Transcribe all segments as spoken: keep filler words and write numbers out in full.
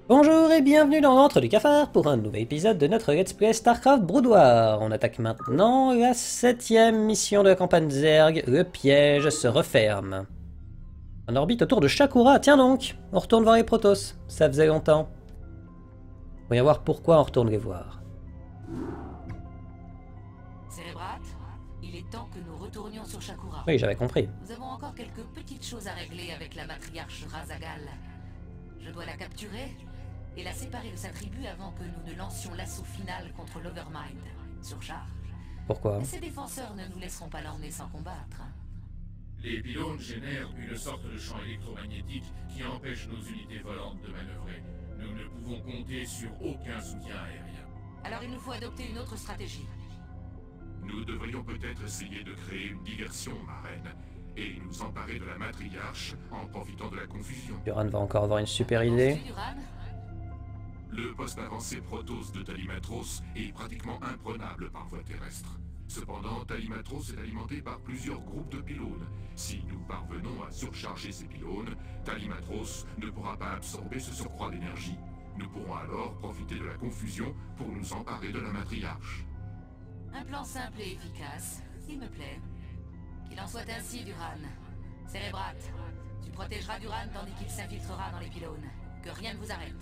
Bonjour et bienvenue dans l'antre du cafard pour un nouvel épisode de notre Let's Play StarCraft Brood War. On attaque maintenant la septième mission de la campagne Zerg, le piège se referme. En orbite autour de Shakura, tiens donc, on retourne voir les Protoss, ça faisait longtemps. Voyons voir pourquoi on retourne les voir. Cérébrat, il est temps que nous retournions sur Shakura. Oui, j'avais compris. Nous avons encore quelques petites choses à régler avec la matriarche Razagal. Je dois la capturer et la séparer de sa tribu avant que nous ne lancions l'assaut final contre l'Overmind. Surcharge. Pourquoi? Mais ses défenseurs ne nous laisseront pas l'emmener sans combattre. Les pylônes génèrent une sorte de champ électromagnétique qui empêche nos unités volantes de manœuvrer. Nous ne pouvons compter sur aucun soutien aérien. Alors il nous faut adopter une autre stratégie. Nous devrions peut-être essayer de créer une diversion, ma reine, et nous emparer de la matriarche en profitant de la confusion. Duran va encore avoir une super idée. Ensuite, Duran, Le poste avancé Protoss de Talimatros est pratiquement imprenable par voie terrestre. Cependant, Talimatros est alimenté par plusieurs groupes de pylônes. Si nous parvenons à surcharger ces pylônes, Talimatros ne pourra pas absorber ce surcroît d'énergie. Nous pourrons alors profiter de la confusion pour nous emparer de la matriarche. un plan simple et efficace, s'il me plaît. Qu'il en soit ainsi, Duran. Cérébrat, tu protégeras Duran tandis qu'il s'infiltrera dans les pylônes. Que rien ne vous arrête.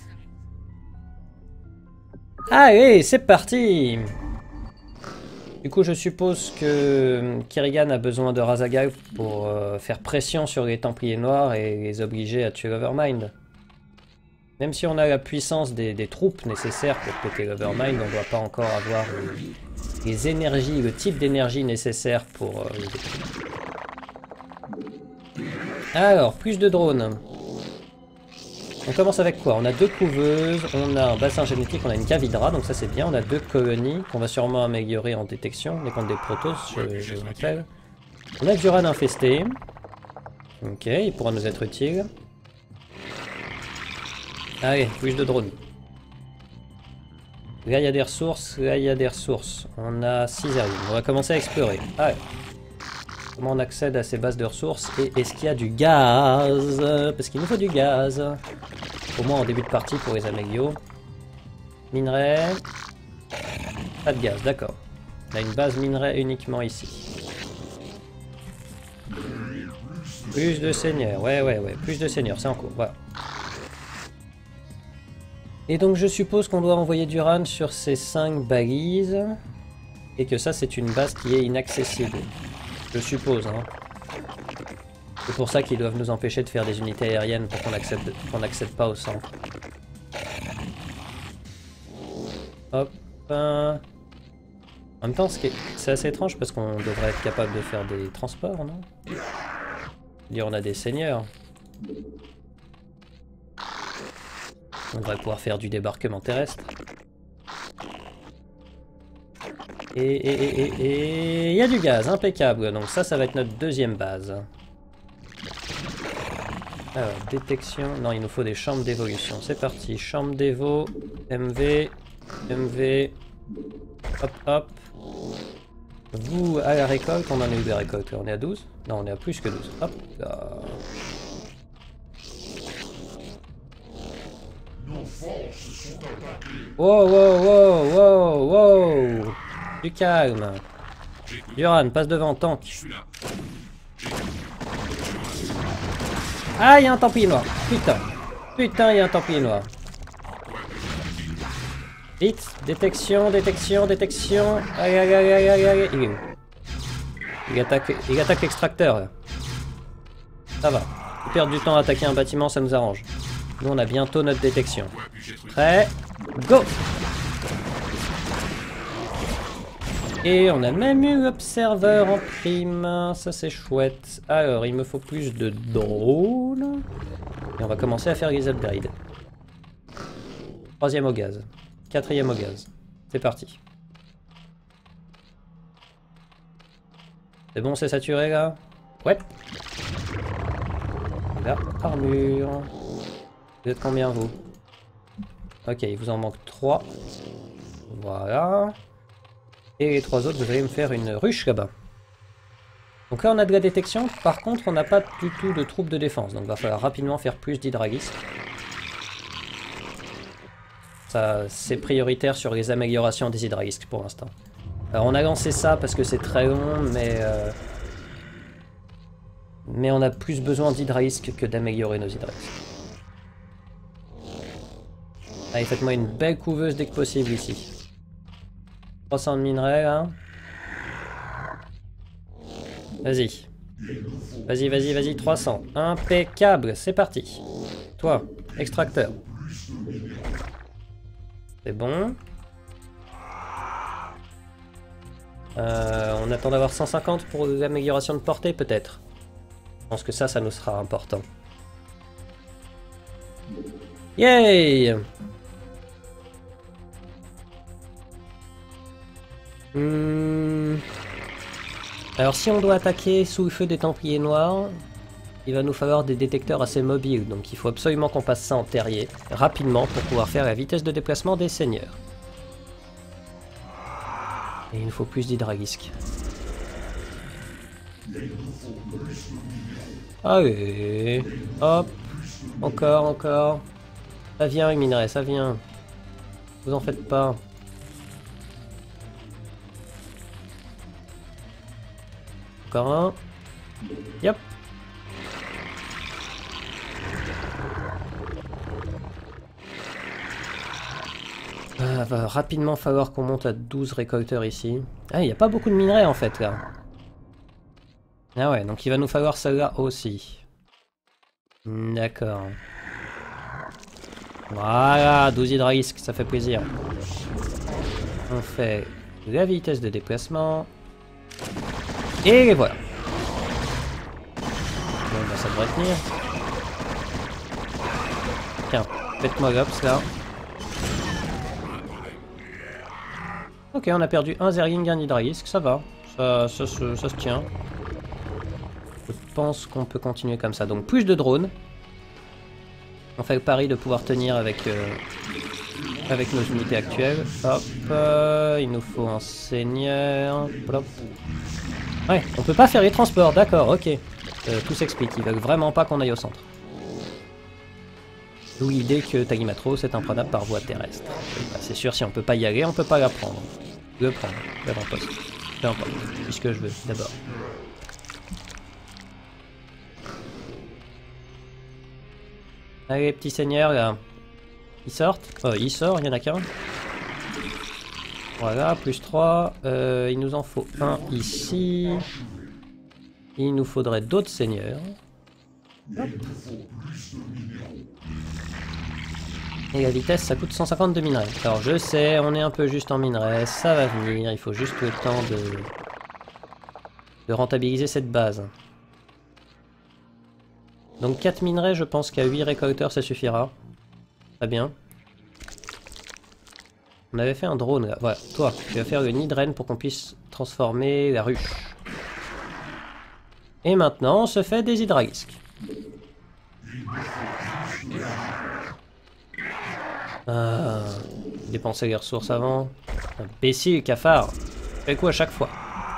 Allez, c'est parti! Du coup, je suppose que Kerrigan a besoin de Razagal pour euh, faire pression sur les Templiers Noirs et les obliger à tuer l'Overmind. Même si on a la puissance des, des troupes nécessaires pour péter l'Overmind, on ne doit pas encore avoir les, les énergies, le type d'énergie nécessaire pour euh, les détruire. Alors, plus de drones. On commence avec quoi? On a deux couveuses, on a un bassin génétique, on a une cavidra, donc ça c'est bien. On a deux colonies qu'on va sûrement améliorer en détection, mais contre des Protoss, je, je le rappelle. On a Duran infesté. Ok, il pourra nous être utile. Allez, plus de drones. Là il y a des ressources, là il y a des ressources. On a six aériens, on va commencer à explorer. Allez. Comment on accède à ces bases de ressources? Et est-ce qu'il y a du gaz? Parce qu'il nous faut du gaz. Au moins en début de partie pour les amélios. Minerai. Pas de gaz, d'accord. On a une base minerai uniquement ici. Plus de seigneurs, ouais ouais ouais, plus de seigneurs, c'est en cours, voilà. Et donc je suppose qu'on doit envoyer Duran sur ces cinq balises. Et que ça c'est une base qui est inaccessible. Je suppose, hein. C'est pour ça qu'ils doivent nous empêcher de faire des unités aériennes pour qu'on n'accède qu'on n'accède pas au centre. Hop. Euh... En même temps, c'est assez étrange parce qu'on devrait être capable de faire des transports, non? Dire on a des seigneurs. On devrait pouvoir faire du débarquement terrestre. Et et et et et il y a du gaz, impeccable. Donc ça, ça va être notre deuxième base. Alors, détection. Non, il nous faut des chambres d'évolution. C'est parti. Chambre d'évo, M V, M V. Hop, hop. Vous, à la récolte, on en a eu des récoltes. Là, on est à douze? Non, on est à plus que douze. Hop là. Nos forces sont attaquées. Wow, wow, wow, wow, wow. Du calme. Duran, passe devant, tank. Ah, il y a un Templier noir. Putain. Putain, il y a un Templier noir. Vite. Détection, détection, détection. Allez, allez, allez, allez, allez. Il est où? Il attaque, il attaque l'extracteur, là. Ça va. Perdre du temps à attaquer un bâtiment, ça nous arrange. Nous, on a bientôt notre détection. Prêt? Go! Et on a même eu l'observeur en prime, ça c'est chouette. Alors, il me faut plus de drones. Et on va commencer à faire les upgrades. Troisième au gaz. Quatrième au gaz. C'est parti. C'est bon, c'est saturé là? Ouais. Là, armure. Vous êtes combien vous? Ok, il vous en manque trois. Voilà. Et les trois autres, vous allez me faire une ruche là-bas. Donc là, on a de la détection. Par contre, on n'a pas du tout de troupes de défense. Donc il va falloir rapidement faire plus d'hydragistes. Ça, c'est prioritaire sur les améliorations des hydralisques pour l'instant. Alors on a lancé ça parce que c'est très long, mais... Euh, mais on a plus besoin d'hydralisques que d'améliorer nos hydralisques. Allez, faites-moi une belle couveuse dès que possible ici. trois cents de minerais, là. Vas-y. Vas-y, vas-y, vas-y, trois cents. Impeccable, c'est parti. Toi, extracteur. C'est bon. Euh, on attend d'avoir cent cinquante pour l'amélioration de portée, peut-être. Je pense que ça, ça nous sera important. Yay! Hmm. Alors si on doit attaquer sous le feu des Templiers Noirs, il va nous falloir des détecteurs assez mobiles, donc il faut absolument qu'on passe ça en terrier, rapidement, pour pouvoir faire la vitesse de déplacement des seigneurs. Et il nous faut plus d'hydralisques. Allez, hop, encore, encore. Ça vient les minerais, ça vient. Vous en faites pas. Encore un. Yep. Ah, va rapidement falloir qu'on monte à douze récolteurs ici. Ah, il n'y a pas beaucoup de minerais en fait là. Ah ouais, donc il va nous falloir celle-là aussi. D'accord. Voilà, douze hydralisques, ça fait plaisir. On fait la vitesse de déplacement. Et voilà. Bon, bah ça devrait tenir. Tiens, faites-moi l'ops là. Ok, on a perdu un Zergling, un hydralisque, ça va. Ça, ça, ça, ça se tient. Je pense qu'on peut continuer comme ça. Donc plus de drones. On fait le pari de pouvoir tenir avec, euh, avec nos unités actuelles. Hop, euh, il nous faut un seigneur. Plop. Ouais, on peut pas faire les transports, d'accord, ok. Euh, tout s'explique, ils veulent vraiment pas qu'on aille au centre. D'où l'idée que Talimatros est imprenable par voie terrestre. Bah, c'est sûr, si on peut pas y aller, on peut pas la prendre. Le prendre, l'avant-poste. Peu importe, puisque je veux, d'abord. Allez, petit seigneur, là. Ils sortent. Oh, il sort, il y en a qu'un. Voilà, plus trois. Euh, il nous en faut un ici. Il nous faudrait d'autres seigneurs. Hop. Et la vitesse, ça coûte cent cinquante de minerais. Alors je sais, on est un peu juste en minerais, ça va venir. Il faut juste le temps de, de rentabiliser cette base. Donc quatre minerais, je pense qu'à huit récolteurs, ça suffira. Très bien. On avait fait un drone là. Voilà, toi, tu vas faire le nid de reine pour qu'on puisse transformer la ruche. Et maintenant, on se fait des hydralisques. Ah, dépenser les ressources avant. Imbécile, cafard. Fais quoi à chaque fois?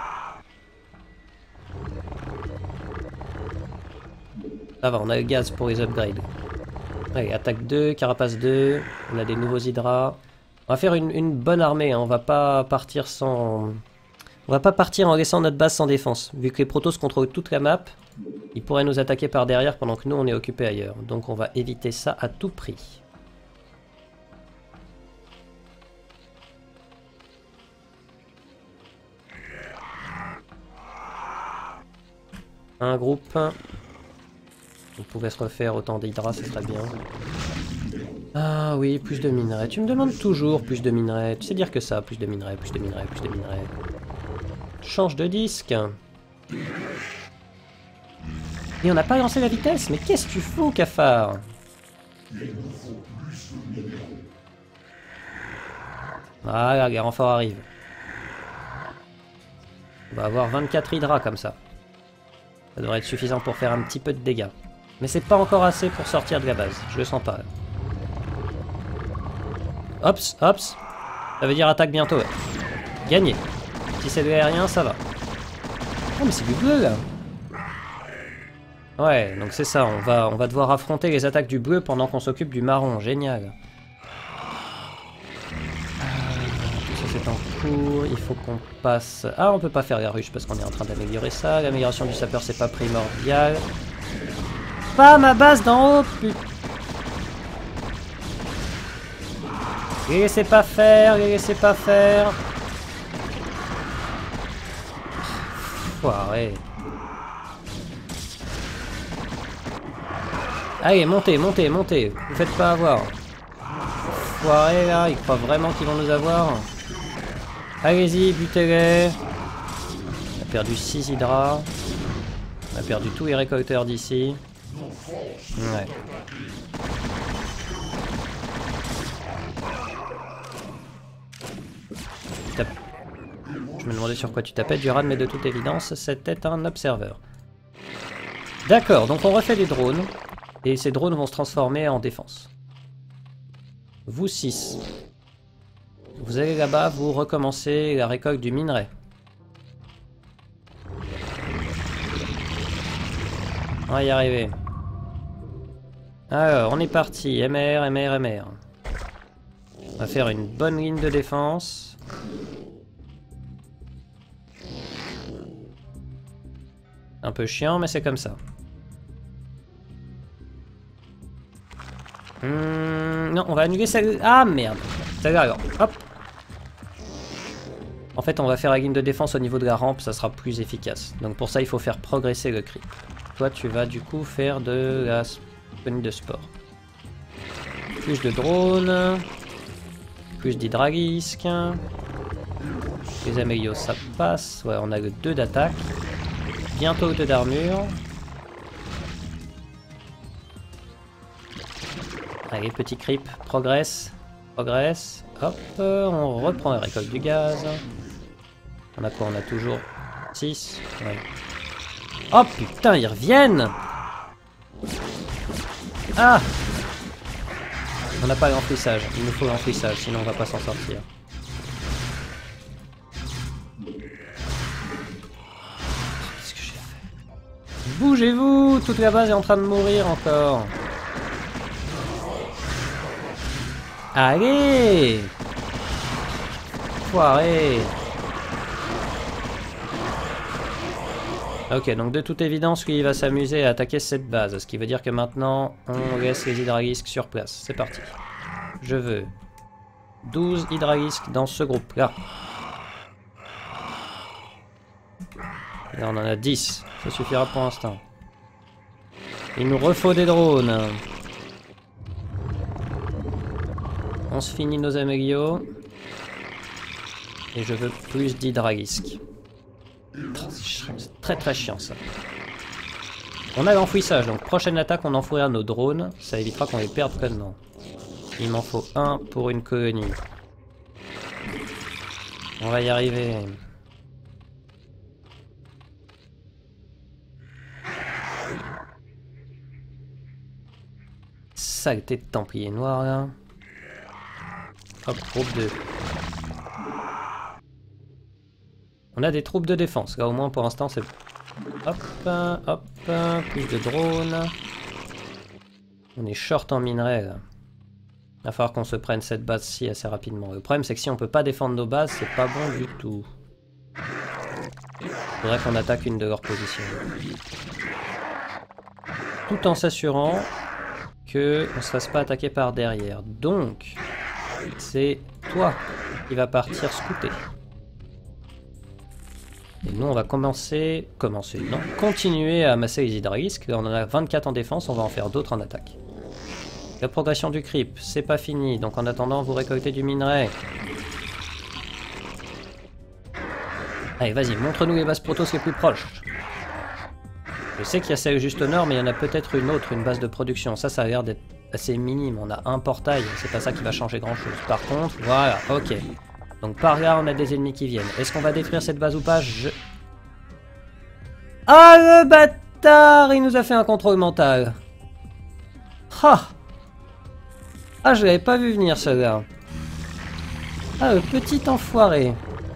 Ça va, on a le gaz pour les upgrades. Allez, attaque deux, carapace deux. On a des nouveaux hydras. On va faire une, une bonne armée, hein. On va pas partir sans... On va pas partir en laissant notre base sans défense. Vu que les Protoss contrôlent toute la map, ils pourraient nous attaquer par derrière pendant que nous on est occupés ailleurs. Donc on va éviter ça à tout prix. Un groupe. On pouvait se refaire autant d'hydras, ce serait bien. Ah oui, plus de minerais. Tu me demandes toujours plus de minerais. Tu sais dire que ça, plus de minerais, plus de minerais, plus de minerais. Change de disque. Et on n'a pas lancé la vitesse. Mais qu'est-ce que tu fous, cafard? Voilà, les renforts arrivent. On va avoir vingt-quatre hydras comme ça. Ça devrait être suffisant pour faire un petit peu de dégâts. Mais c'est pas encore assez pour sortir de la base. Je le sens pas. Hops, hops. Ça veut dire attaque bientôt. Ouais. Gagné. Si c'est de l'aérien, ça va. Oh mais c'est du bleu là. Ouais, donc c'est ça. On va, on va devoir affronter les attaques du bleu pendant qu'on s'occupe du marron. Génial. c'est en cours. Il faut qu'on passe... Ah, on peut pas faire la ruche parce qu'on est en train d'améliorer ça. L'amélioration du sapeur, c'est pas primordial. Pas ma base d'en haut, putain. Les laissez pas faire, les laissez pas faire. Foiré. Allez, montez, montez, montez. Vous faites pas avoir. Foiré là, ils croient vraiment qu'ils vont nous avoir. Allez-y, butez-les. On a perdu six hydras. On a perdu tous les récolteurs d'ici. Ouais. Je me demandais sur quoi tu tapais, Duran, mais de toute évidence, c'était un observeur. D'accord, donc on refait des drones. Et ces drones vont se transformer en défense. Vous six. Vous allez là-bas, vous recommencez la récolte du minerai. On va y arriver. Alors, on est parti. M R, M R, M R. On va faire une bonne ligne de défense. Un peu chiant, mais c'est comme ça. Hum, non, on va annuler celle... Ah, merde. Celle-là, alors. Hop. En fait, on va faire la ligne de défense au niveau de la rampe, ça sera plus efficace. Donc pour ça, il faut faire progresser le creep. Toi, tu vas du coup faire de la spawning de sport. Plus de drones. Plus d'hydralisques. Les amélios, ça passe. Ouais, on a le deux d'attaque. Bientôt deux d'armure. Allez, petit creep, progresse. Progresse. Hop, on reprend la récolte du gaz. On a quoi? On a toujours six. Ouais. Oh putain, ils reviennent! Ah! On n'a pas l'enfouissage. Il nous faut l'enfouissage, sinon on va pas s'en sortir. Qu'est-ce que j'ai fait? Bougez-vous! Toute la base est en train de mourir encore. Allez! Foiré! Ok, donc de toute évidence, lui, il va s'amuser à attaquer cette base. Ce qui veut dire que maintenant, on laisse les hydralisques sur place. C'est parti. Je veux douze hydralisques dans ce groupe-là. Là, on en a dix. Ça suffira pour l'instant. Il nous refaut des drones. On se finit nos amélios. Et je veux plus d'hydralisques. C'est très très chiant ça. On a l'enfouissage, donc prochaine attaque on enfouira nos drones. Ça évitera qu'on les perde pleinement. Il m'en faut un pour une colonie. On va y arriver. Saleté de Templier noir là. Hop, groupe deux. On a des troupes de défense. Là au moins pour l'instant c'est... Hop, hop, plus de drones. On est short en minerai là. Il va falloir qu'on se prenne cette base-ci assez rapidement. Le problème c'est que si on peut pas défendre nos bases, c'est pas bon du tout. Il faudrait qu'on attaque une de leurs positions. Tout en s'assurant que on se fasse pas attaquer par derrière. Donc, c'est toi qui va partir scouter. Et nous, on va commencer... Commencer, non. Continuer à amasser les hydralisques. Là, on en a vingt-quatre en défense, on va en faire d'autres en attaque. La progression du creep, c'est pas fini. Donc en attendant, vous récoltez du minerai. Allez, vas-y, montre-nous les bases protos les plus proches. Je sais qu'il y a celle juste au nord, mais il y en a peut-être une autre, une base de production. Ça, ça a l'air d'être assez minime. On a un portail, c'est pas ça qui va changer grand-chose. Par contre, voilà, ok. Donc par là, on a des ennemis qui viennent. Est-ce qu'on va détruire cette base ou pas? Je... Ah, le bâtard! Il nous a fait un contrôle mental. Ah! Ah, je l'avais pas vu venir, celui-là. Ah, le petit enfoiré.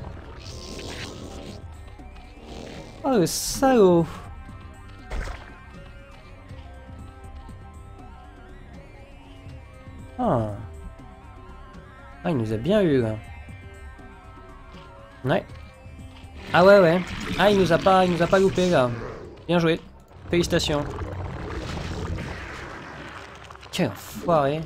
Ah, le salaud. Ah. Ah, il nous a bien eu, là. Ouais. Ah ouais, ouais. Ah, il nous a pas, il nous a pas loupé, là. Bien joué. Félicitations. Quel enfoiré.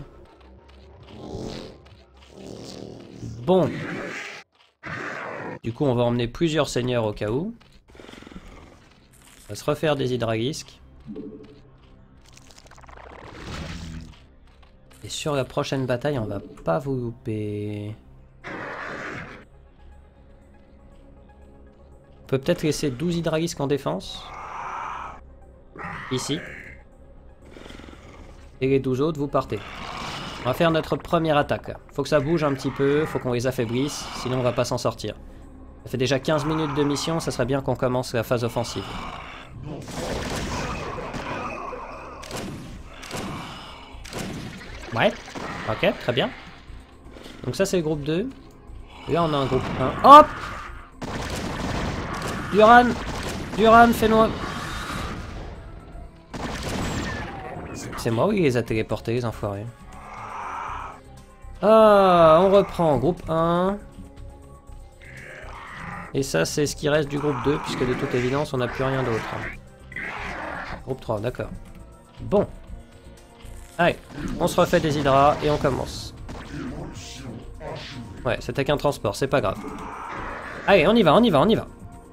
Bon. Du coup, on va emmener plusieurs seigneurs au cas où. On va se refaire des hydragisques. Et sur la prochaine bataille, on va pas vous louper. On peut peut-être laisser douze hydragisques en défense. Ici. Et les douze autres, vous partez. On va faire notre première attaque. Là. Faut que ça bouge un petit peu, faut qu'on les affaiblisse, sinon on va pas s'en sortir. Ça fait déjà quinze minutes de mission, ça serait bien qu'on commence la phase offensive. Ouais, ok, très bien. Donc ça c'est le groupe deux. Et là on a un groupe un. Hop! Duran! Duran, fais-nous... C'est moi ou il les a téléportés, les enfoirés? Ah, on reprend groupe un. Et ça, c'est ce qui reste du groupe deux, puisque de toute évidence, on n'a plus rien d'autre. Groupe trois, d'accord. Bon. Allez, on se refait des hydras et on commence. Ouais, c'était qu'un transport, c'est pas grave. Allez, on y va, on y va, on y va.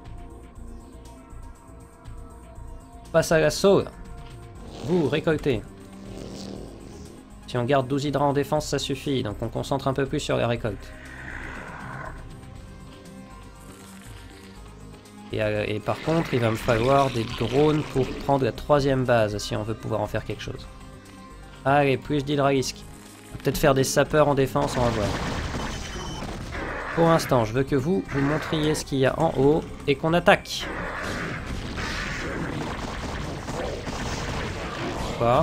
Passe à l'assaut. Vous, récoltez. Si on garde douze hydras en défense, ça suffit. Donc on concentre un peu plus sur la récolte. Et, euh, et par contre, il va me falloir des drones pour prendre la troisième base, si on veut pouvoir en faire quelque chose. Allez, plus d'hydragisques. Peut-être faire des sapeurs en défense, on va voir. Pour l'instant, je veux que vous, vous montriez ce qu'il y a en haut et qu'on attaque. Quoi ?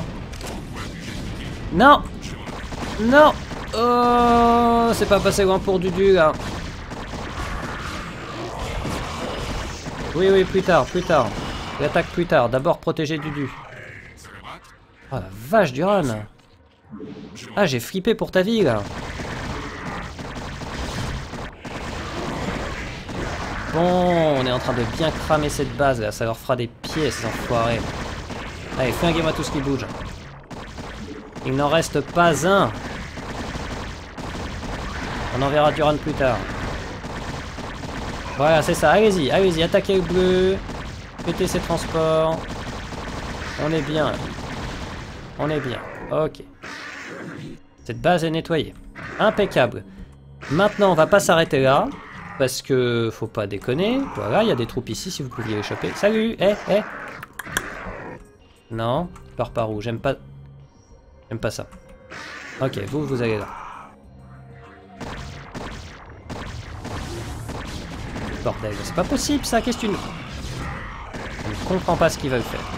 Non! Non! Oh! C'est pas passé loin pour Dudu, là. Oui, oui, plus tard, plus tard. L'attaque plus tard. D'abord protéger Dudu. Oh la vache, Duran! Ah, j'ai flippé pour ta vie, là. Bon, on est en train de bien cramer cette base, là. Ça leur fera des pieds, ces enfoirés. Allez, flinguez-moi tout ce qui bouge. Il n'en reste pas un. On enverra Duran plus tard. Voilà, c'est ça. Allez-y, allez-y, attaquez le bleu. Pétez ses transports. On est bien. On est bien. Ok. Cette base est nettoyée. Impeccable. Maintenant, on va pas s'arrêter là. Parce que faut pas déconner. Voilà, il y a des troupes ici si vous pouviez les choper. Salut. Eh, eh. Non, pars par où? J'aime pas... J'aime pas ça. Ok, vous, vous allez là. Bordel, c'est pas possible ça, qu'est-ce que tu nous... Je ne comprends pas ce qu'ils veulent faire.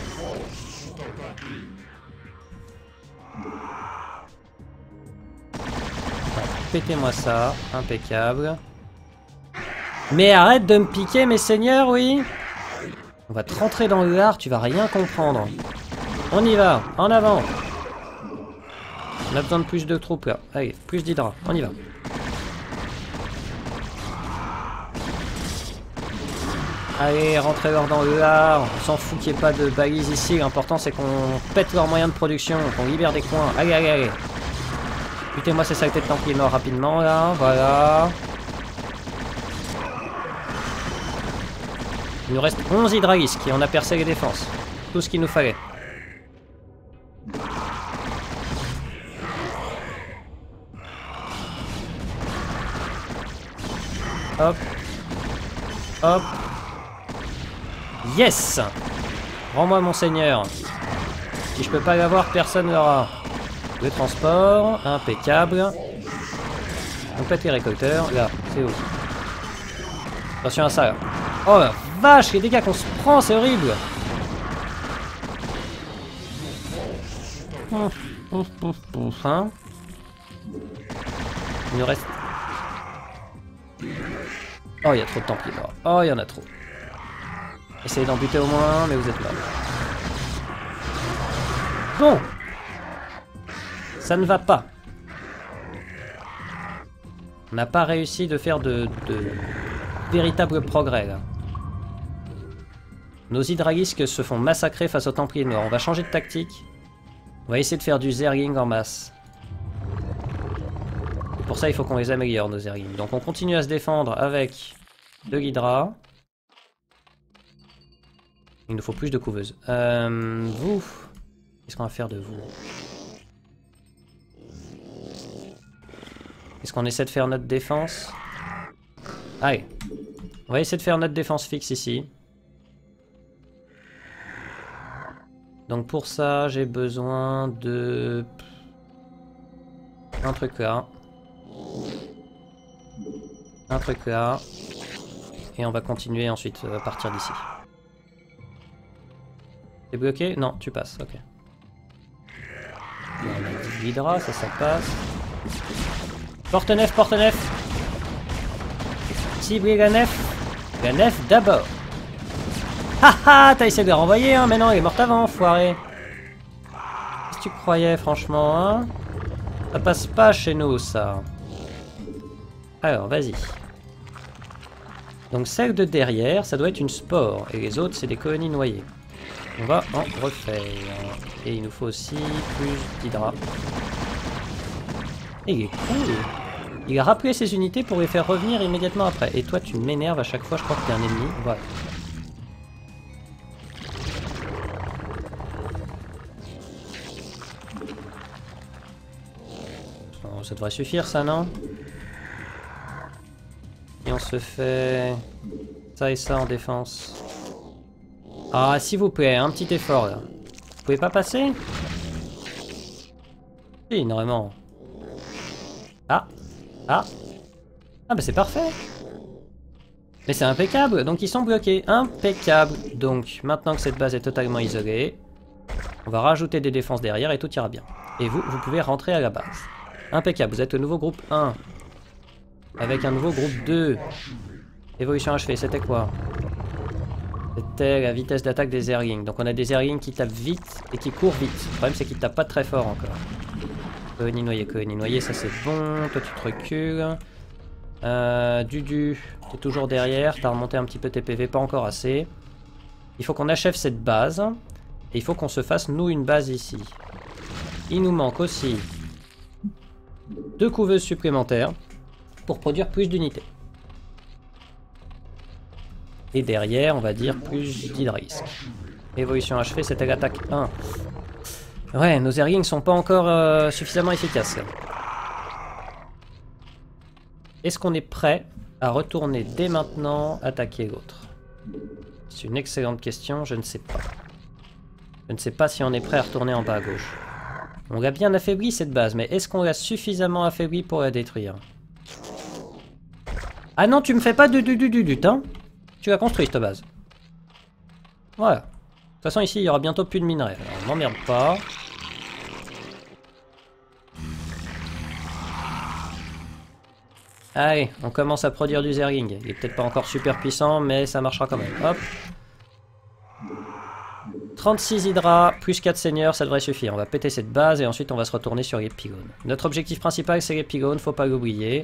Pétez-moi ça, impeccable. Mais arrête de me piquer mes seigneurs, oui. On va te rentrer dans le lard, tu vas rien comprendre. On y va, en avant. On a besoin de plus de troupes là. Allez, plus d'hydra, on y va. Allez, rentrez-leur dans le lard. On s'en fout qu'il n'y ait pas de balises ici. L'important c'est qu'on pète leurs moyens de production, qu'on libère des coins. Allez, allez, allez. Butez-moi ces saletés de templiers morts rapidement là, voilà. Il nous reste onze hydragisques et on a percé les défenses. Tout ce qu'il nous fallait. Hop. Hop. Yes! Rends-moi mon seigneur. Si je peux pas l'avoir, personne l'aura. Le transport, impeccable. On pète les récolteurs. Là, c'est où? Attention à ça là. Oh la vache, les dégâts qu'on se prend, c'est horrible. Hein? Il nous reste... Oh, il y a trop de templiers là. Oh, il y en a trop. Essayez d'en buter au moins, mais vous êtes là. Bon. Ça ne va pas. On n'a pas réussi de faire de, de, véritable progrès là. Nos hydralisques se font massacrer face aux Templiers Noirs. On va changer de tactique. On va essayer de faire du zergling en masse. Et pour ça, il faut qu'on les améliore, nos zerglings. Donc on continue à se défendre avec de l'hydra. Il nous faut plus de couveuses. Euh, vous, qu'est-ce qu'on va faire de vous? Est-ce qu'on essaie de faire notre défense? Allez, on va essayer de faire notre défense fixe ici. Donc pour ça, j'ai besoin de... un truc là. Un truc là. Et on va continuer ensuite à partir d'ici. T'es bloqué? Non, tu passes, ok. On a dit l'hydra, ça, ça passe. Porte nef, porte nef. Cibler la nef. La nef d'abord. Haha, t'as essayé de le renvoyer, hein, mais non, il est mort avant, foiré. Qu'est-ce que tu croyais, franchement, hein? Ça passe pas chez nous, ça. Alors, vas-y. Donc, celle de derrière, ça doit être une spore, et les autres, c'est des colonies noyées. On va en refaire. Et il nous faut aussi plus d'hydra. Et il est cool. Il a rappelé ses unités pour les faire revenir immédiatement après. Et toi, tu m'énerves à chaque fois, je crois que t'es un ennemi. Voilà. Ça devrait suffire, ça, non? Et on se fait ça et ça en défense. Ah, s'il vous plaît, un petit effort, là. Vous pouvez pas passer? Si, normalement. Ah. Ah. Ah, bah c'est parfait. Mais c'est impeccable. Donc, ils sont bloqués. Impeccable. Donc, maintenant que cette base est totalement isolée, on va rajouter des défenses derrière et tout ira bien. Et vous, vous pouvez rentrer à la base. Impeccable, vous êtes le nouveau groupe un. Avec un nouveau groupe deux. Évolution achevée, c'était quoi? C'était la vitesse d'attaque des zerglings. Donc on a des zerglings qui tapent vite et qui courent vite. Le problème c'est qu'ils tapent pas très fort encore. Colonie noyée, colonie noyée, ça c'est bon. Toi tu te recules. Euh, Dudu, t'es toujours derrière. T'as remonté un petit peu tes P V, pas encore assez. Il faut qu'on achève cette base. Et il faut qu'on se fasse nous une base ici. Il nous manque aussi deux couveuses supplémentaires pour produire plus d'unités. Et derrière, on va dire plus d'hydralisques. Évolution achevée, c'était l'attaque un. Ouais, nos zerglings sont pas encore euh, suffisamment efficaces. Est-ce qu'on est prêt à retourner dès maintenant attaquer l'autre? C'est une excellente question, je ne sais pas. Je ne sais pas si on est prêt à retourner en bas à gauche. On l'a bien affaibli cette base, mais est-ce qu'on l'a suffisamment affaibli pour la détruire? Ah non, tu me fais pas du du du du du, hein? Tu l'as construit cette base. Voilà. De toute façon ici il y aura bientôt plus de minerais. Alors on m'emmerde pas. Allez, on commence à produire du zergling. Il est peut-être pas encore super puissant, mais ça marchera quand même. Hop. trente-six hydras, plus quatre seigneurs, ça devrait suffire. On va péter cette base et ensuite on va se retourner sur les pylônes. Notre objectif principal c'est les pylônes, faut pas l'oublier.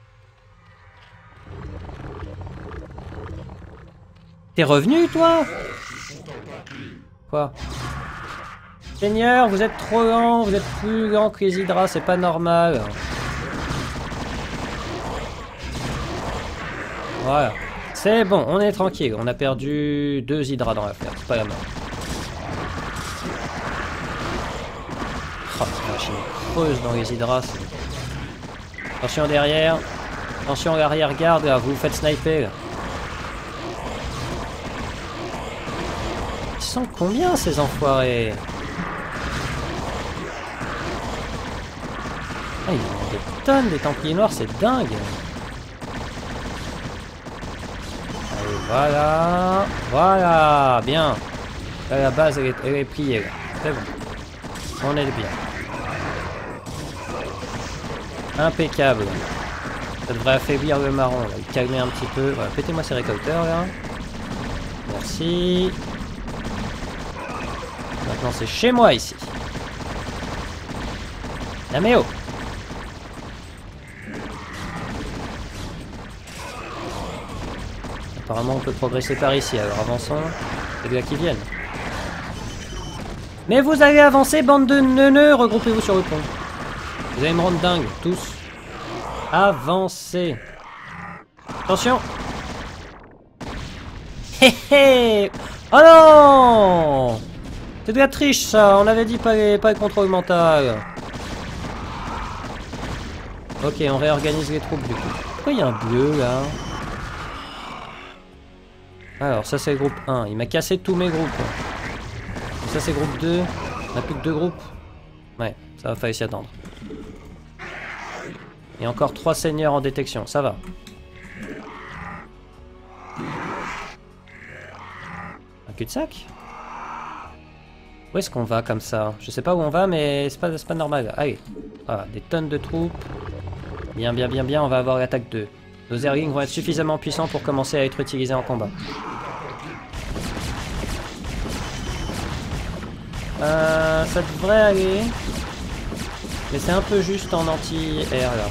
T'es revenu toi? Quoi? Seigneur, vous êtes trop lent, vous êtes plus lent que les hydras, c'est pas normal. Voilà. C'est bon, on est tranquille. On a perdu deux hydras dans l'affaire, c'est pas la mort. Oh, la machine creuse dans les hydras. Attention derrière. Attention l'arrière-garde, là, vous vous faites sniper. Là. Ils sont combien ces enfoirés? Ah, ils ont des tonnes des Templiers Noirs, c'est dingue. Allez, voilà. Voilà, bien. Là, la base, elle est, elle est pliée, là. C'est bon. On est bien. Impeccable. Ça devrait affaiblir le marron, là. Il calmer un petit peu. Voilà, pétez-moi ces récolteurs, là. Merci. Maintenant, c'est chez moi, ici. Naméo. Apparemment on peut progresser par ici, alors avançons. C'est de là qui viennent. Mais vous allez avancer, bande de neuneux, regroupez-vous sur le pont. Vous allez me rendre dingue, tous. Avancez. Attention. Hé hé. Oh non. C'est de la triche ça, on avait dit pas, les, pas le contrôle mental. Ok, on réorganise les troupes du coup. Pourquoi il y a un bleu là? Alors ça c'est le groupe un, il m'a cassé tous mes groupes. Et ça c'est groupe deux, on n'a plus que deux groupes. Ouais, ça va falloir s'y attendre. Et encore trois seigneurs en détection, ça va. Un cul-de-sac? Où est-ce qu'on va comme ça? Je sais pas où on va, mais c'est pas, c'est pas normal. Allez, voilà, des tonnes de troupes. Bien, bien, bien, bien, on va avoir l'attaque deux. Nos Zerglings vont être suffisamment puissants pour commencer à être utilisés en combat. Euh, ça devrait aller. Mais c'est un peu juste en anti-air là.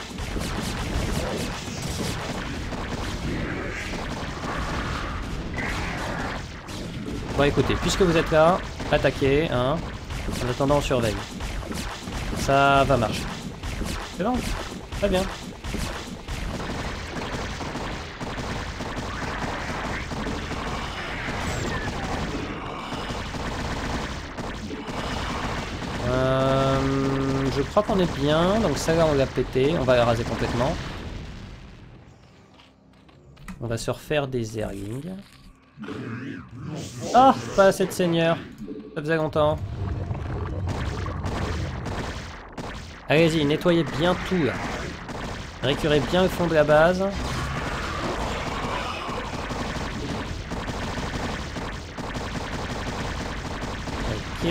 Bon écoutez, puisque vous êtes là, attaquez, hein. En attendant on surveille. Ça va marcher. C'est bon? Très bien. Euh, je crois qu'on est bien, donc ça là on l'a pété, on va la raser complètement. On va se refaire des Zerglings. Ah, pas assez de seigneurs. Ça faisait longtemps. Allez-y, nettoyez bien tout là. Récurez bien le fond de la base. Ok.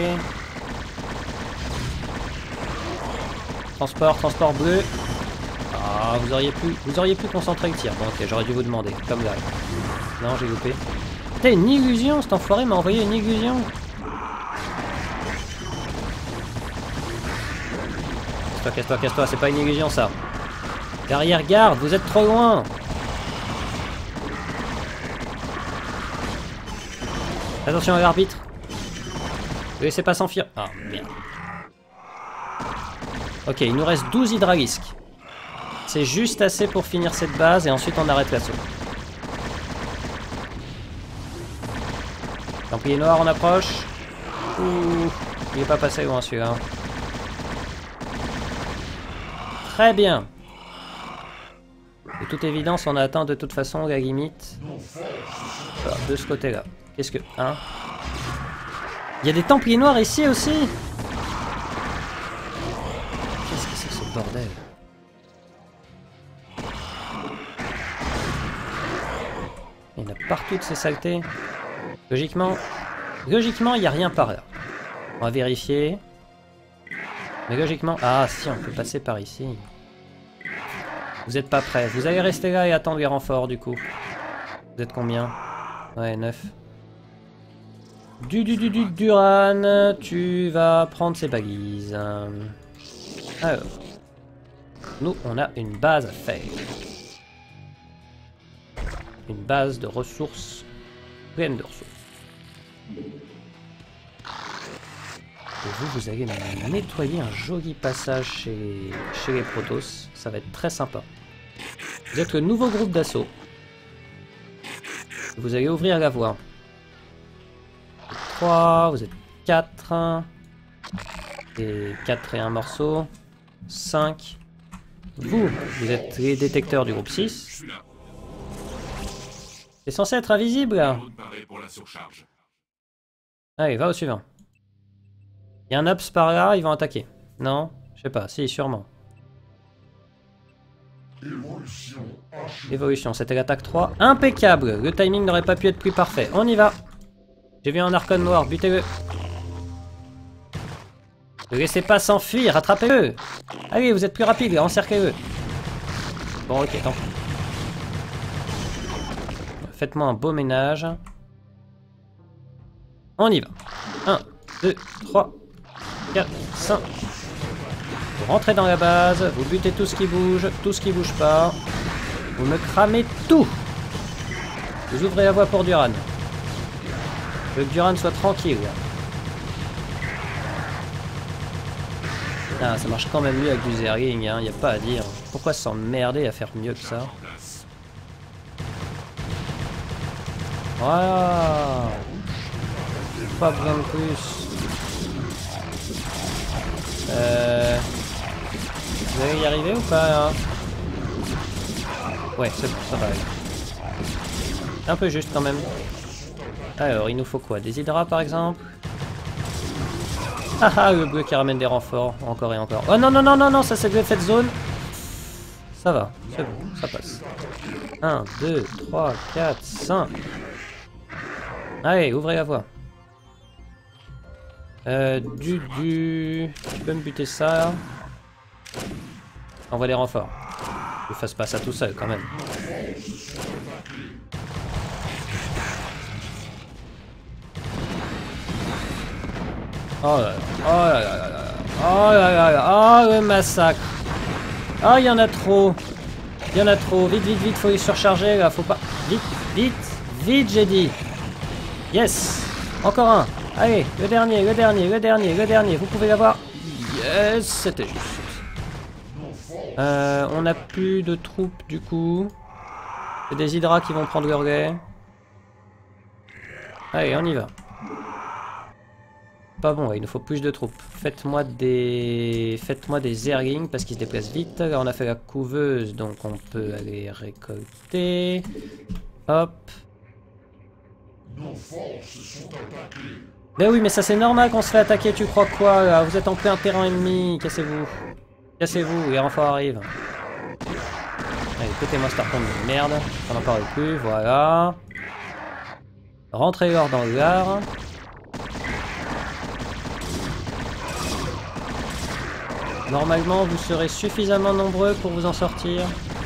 Transport, transport bleu. Ah, vous auriez pu, vous auriez pu concentrer le tir. Bon, ok, j'aurais dû vous demander, comme là. Non, j'ai loupé. T'as une illusion, cet enfoiré m'a envoyé une illusion. Casse-toi, casse-toi, casse-toi, c'est pas une illusion ça. Derrière garde, vous êtes trop loin. Attention à l'arbitre. Ne laissez pas s'enfuir. Ah, merde. Ok, il nous reste douze hydralisques. C'est juste assez pour finir cette base et ensuite on arrête l'assaut. Templier noir, on approche. Ouh, il est pas passé loin celui-là. Très bien. De toute évidence, on a atteint de toute façon la limite. Alors, de ce côté-là. Qu'est-ce que... Hein? Il y a des templiers noirs ici aussi? Qu'est-ce que c'est que ce bordel? Il y en a partout de ces saletés. Logiquement... Logiquement, il n'y a rien par là. On va vérifier. Mais logiquement... Ah si, on peut passer par ici. Vous êtes pas prêts. Vous allez rester là et attendre les renforts du coup. Vous êtes combien? Ouais, neuf. Du du du du Duran, tu vas prendre ses balises. Alors. Nous, on a une base à faire. Une base de ressources. Pleine de ressources. Et vous, vous allez nettoyer un joli passage chez, chez les Protoss. Ça va être très sympa. Vous êtes le nouveau groupe d'assaut. Vous allez ouvrir la voie. trois, vous êtes quatre. Et quatre et un morceau. cinq. Vous, vous êtes les détecteurs du groupe six. C'est censé être invisible là. Allez, va au suivant. Il y a un Ops par là, ils vont attaquer. Non? Je sais pas, si, sûrement. Évolution, c'était l'attaque trois. Impeccable! Le timing n'aurait pas pu être plus parfait. On y va! J'ai vu un archon noir, butez-le! Ne laissez pas s'enfuir, rattrapez-le! Allez, vous êtes plus rapide, encerclez-le! Bon, ok, tant pis. Faites-moi un beau ménage. On y va. un, deux, trois, quatre, cinq. Vous rentrez dans la base, vous butez tout ce qui bouge, tout ce qui bouge pas. Vous me cramez tout. Vous ouvrez la voie pour Duran. Je veux que Duran soit tranquille. Ah, ça marche quand même mieux avec du Zergling, hein, y a pas à dire. Pourquoi s'emmerder à faire mieux que ça? Voilà. Pas besoin de plus. Euh... Vous allez y arriver ou pas, hein? Ouais, c'est bon, ça va aller. Un peu juste quand même. Alors, il nous faut quoi? Des hydras par exemple? Ah ah, le bleu qui ramène des renforts, encore et encore. Oh non, non, non, non, non, ça c'est de l'effet de zone. Ça va, c'est bon, ça passe. un, deux, trois, quatre, cinq. Allez, ouvrez la voie. Euh, du, du... Tu peux me buter ça? Envoie les renforts. Je fasse pas ça tout seul quand même. Oh là là, oh là là là là, oh là là là, oh le massacre. Oh, il y en a trop. Il y en a trop. Vite, vite, vite, faut les surcharger là, faut pas... Vite, vite, vite, j'ai dit. Yes. Encore un. Allez, le dernier, le dernier, le dernier, le dernier. Vous pouvez l'avoir. Yes, c'était juste. Euh, on n'a plus de troupes du coup. C'est des hydras qui vont prendre le relais. Allez, on y va. Pas bon, ouais, il nous faut plus de troupes. Faites-moi des... Faites-moi des Zerglings parce qu'ils se déplacent vite. Là, on a fait la couveuse, donc on peut aller récolter. Hop. Nos forces sont attaquées. Ben oui, mais ça c'est normal qu'on se fait attaquer, tu crois quoi là? Vous êtes en plein terrain ennemi, cassez-vous. Cassez-vous, les renforts arrivent. Allez, écoutez-moi cette arconte de merde. On n'en parle plus, voilà. Rentrez l'or dans le gare. Normalement, vous serez suffisamment nombreux pour vous en sortir.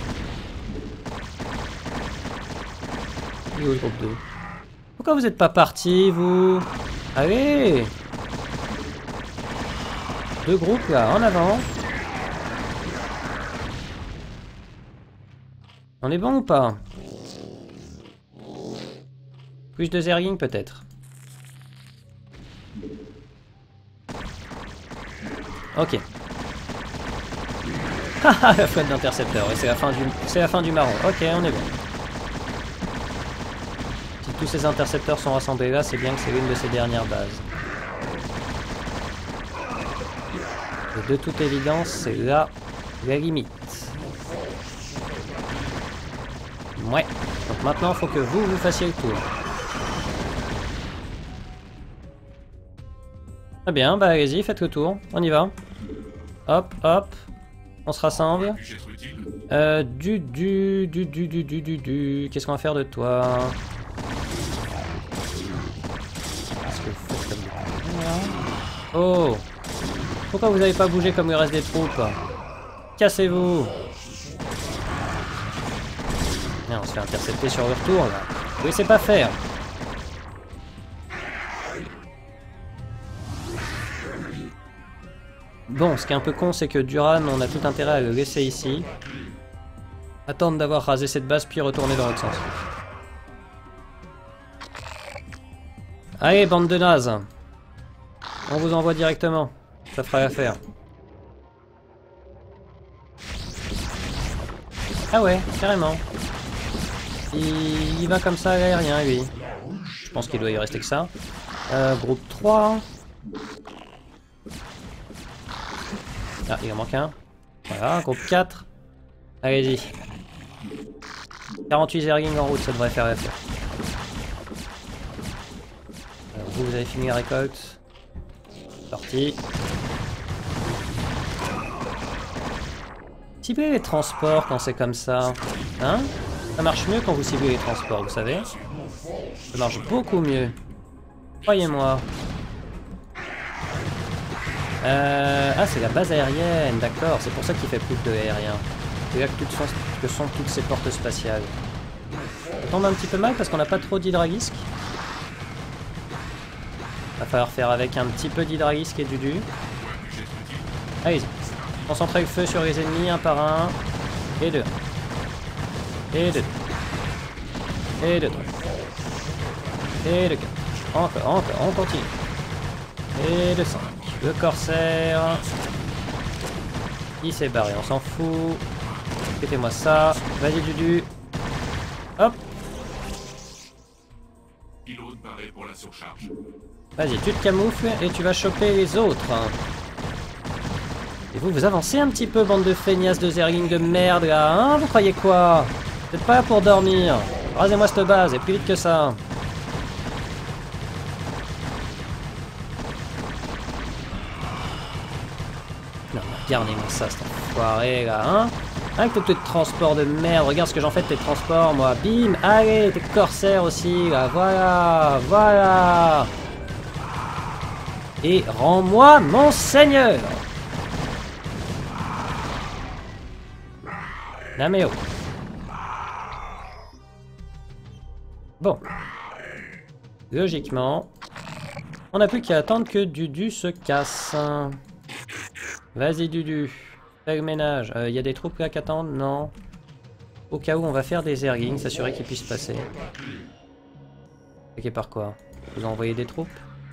Il est où le groupe deux? Pourquoi vous n'êtes pas partis, vous? Allez! Deux groupes, là, en avant. On est bon ou pas? Plus de Zergling, peut-être. Ok. Haha, la flotte d'intercepteurs, et c'est la fin du c'est la fin du marron. Ok, on est bon. Si tous ces intercepteurs sont rassemblés là, c'est bien que c'est l'une de ces dernières bases. Et de toute évidence, c'est là la limite. Ouais. Donc maintenant, il faut que vous, vous fassiez le tour. Très bien, bah allez-y, faites le tour. On y va. Hop, hop. On se rassemble. Euh, du, du, du, du, du, du, du, du. Qu'est-ce qu'on va faire de toi? Qu'est-ce que vous faites comme... Oh! Pourquoi vous n'avez pas bougé comme le reste des troupes? Cassez-vous! On se fait intercepter sur le retour là. Vous laissez pas faire. Bon, ce qui est un peu con, c'est que Duran, on a tout intérêt à le laisser ici. Attendre d'avoir rasé cette base, puis retourner dans l'autre sens. Allez, bande de nazes. On vous envoie directement. Ça fera l'affaire. Ah ouais, carrément. Il, il va comme ça à l'aérien, lui. Je pense qu'il doit y rester que ça. Euh, groupe trois. Ah, il en manque un. Voilà, groupe quatre. Allez-y. quarante-huit Zergling en route, ça devrait faire l'affaire. Alors, vous, vous avez fini la récolte. Parti. Ciblez les transports quand c'est comme ça. Hein? Ça marche mieux quand vous ciblez les transports, vous savez? Ça marche beaucoup mieux. Croyez-moi. Euh... Ah, c'est la base aérienne, d'accord. C'est pour ça qu'il fait plus de aérien. C'est là que, toutes sont... que sont toutes ces portes spatiales. Ça tombe un petit peu mal parce qu'on n'a pas trop d'hydragisque. Va falloir faire avec un petit peu d'hydragisque et du du. Allez-y. Concentrez le feu sur les ennemis, un par un. Et deux. Et deux. Et deux. Et le quatre. Encore, encore, on continue. Et le cinq. Le corsaire. Il s'est barré, on s'en fout. Faites-moi ça. Vas-y, Dudu. Hop. Pylône paré pour la surcharge. Vas-y, tu te camoufles et tu vas choper les autres. Et vous, vous avancez un petit peu, bande de feignasses de zerglings de merde, là, hein? Vous croyez quoi? Vous êtes pas là pour dormir. Rasez-moi cette base, et plus vite que ça. Non, regardez-moi ça, cet enfoiré, là, hein? Avec tes petits transports de merde, regarde ce que j'en fais de tes transports, moi. Bim, allez, tes corsaires aussi, là, voilà, voilà. Et rends-moi mon seigneur. Naméo. Bon. Logiquement, on n'a plus qu'à attendre que Dudu se casse. Vas-y, Dudu. Fais le ménage. Il euh, y a des troupes là qui attendent? Non. Au cas où, on va faire des zerglings, s'assurer qu'ils puissent passer. Ok, par quoi? Vous envoyez des troupes?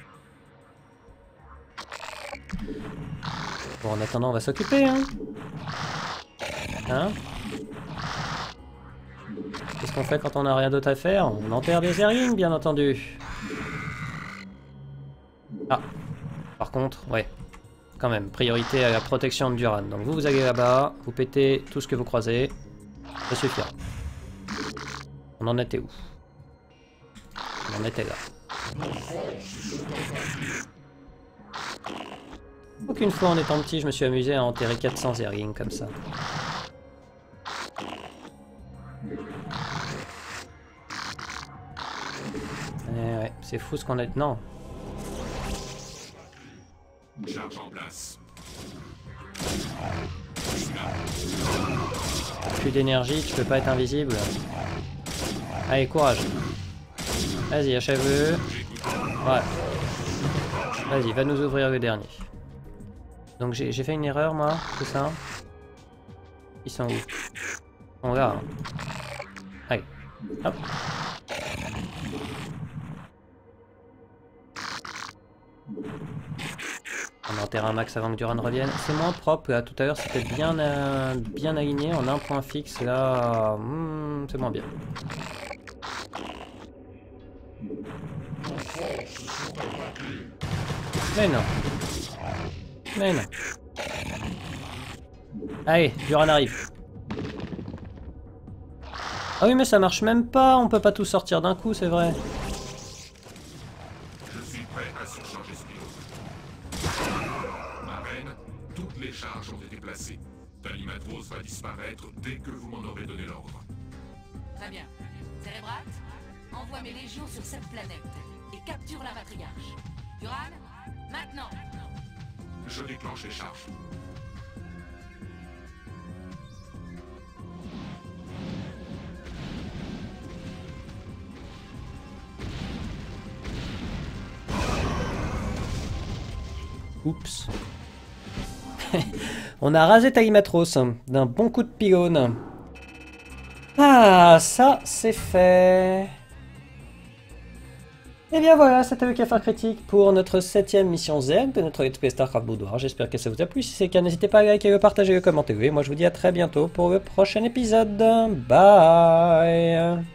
Bon, en attendant, on va s'occuper, hein. Hein? Qu'est-ce qu'on fait quand on n'a rien d'autre à faire? On enterre des zerglings, bien entendu. Ah. Par contre, ouais. Quand même, priorité à la protection de Duran. Donc vous, vous allez là-bas, vous pétez tout ce que vous croisez. Ça suffira. On en était où? On en était là. Aucune fois en étant petit, je me suis amusé à enterrer quatre cents zerglings comme ça. Eh ouais, c'est fou ce qu'on a... Non. Charge en place. Plus d'énergie, tu peux pas être invisible. Allez, courage. Vas-y, achève-le. Ouais. Vas-y, va nous ouvrir le dernier. Donc j'ai fait une erreur, moi, c'est ça? Ils sont où? Ils sont là. Hein. Allez, hop. On enterre un max avant que Duran revienne. C'est moins propre là, tout à l'heure c'était bien, euh, bien aligné en un point fixe, là hmm, c'est moins bien. Mais non. Mais non. Allez, Duran arrive. Ah oui mais ça marche même pas, on peut pas tout sortir d'un coup, c'est vrai. Je suis prêt à surcharger ce pylône. Ma reine, toutes les charges ont été placées. Talimatros va disparaître dès que vous m'en aurez donné l'ordre. Très bien. Cérébrat, envoie mes légions sur cette planète et capture la matriarche. Duran, maintenant. Je déclenche les charges. Oups. On a rasé Talimatros d'un bon coup de pylône. Ah, ça, c'est fait. Et bien voilà, c'était le Cafard Critique pour notre septième mission Zerg de notre Let's Play StarCraft Boudoir. J'espère que ça vous a plu. Si c'est le cas, n'hésitez pas à liker, le partager, le commenter. Et moi, je vous dis à très bientôt pour le prochain épisode. Bye.